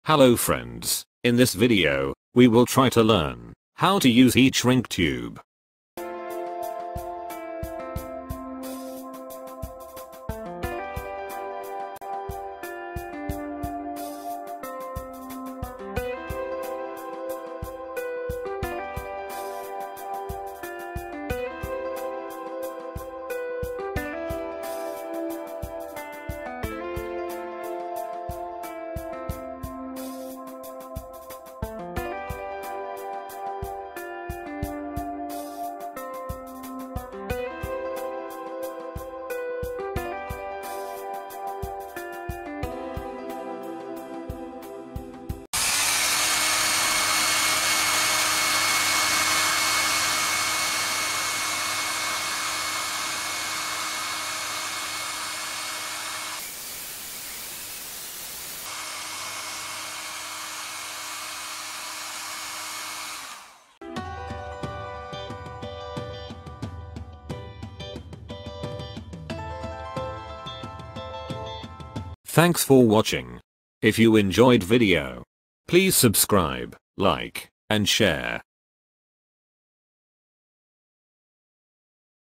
Hello friends, in this video, we will try to learn how to use heat shrink tube. Thanks for watching. If you enjoyed video, please subscribe, like, and share.